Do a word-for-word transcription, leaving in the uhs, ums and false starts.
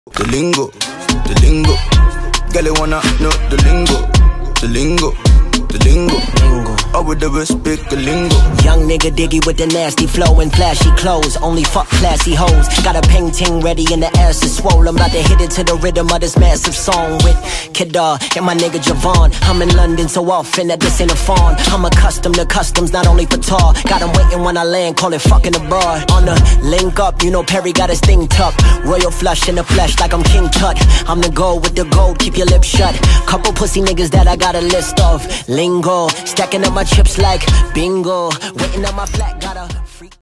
The lingo, the lingo. Girl, you wanna know the lingo, the lingo, the lingo. lingo. I would never speak the lingo. Young nigga diggy with the nasty flow and flashy clothes. Only fuck classy hoes. Got a painting ready and the ass is swole. I'm about to hit it to the rhythm of this massive song with Kedar and my nigga Javon. I'm in London so often that this ain't a fawn. I'm accustomed to customs, not only for tall. Got him waiting when I land, call it fucking abroad. On the link up, you know Perry got his thing tucked. Royal flush in the flesh like I'm King Tut. I'm the gold with the gold, keep your lips shut. Couple pussy niggas that I got a list of. Lingo, stacking up my chips like bingo. Waiting on my flat, got a